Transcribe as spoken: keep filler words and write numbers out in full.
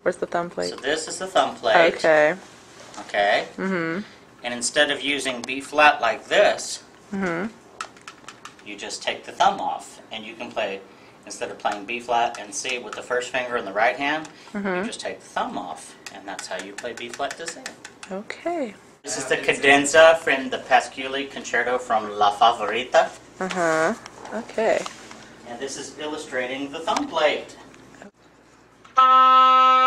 Where's the thumb plate? So this is the thumb plate. Okay. Okay. Mm-hmm. And instead of using B flat like this, Mm-hmm. you just take the thumb off, and you can play, instead of playing B flat and C with the first finger in the right hand, Mm-hmm. you just take the thumb off, and that's how you play B flat to C. Okay. This is the cadenza from the Pasquale concerto from La Favorita, Uh-huh. Okay. and this is illustrating the thumb plate.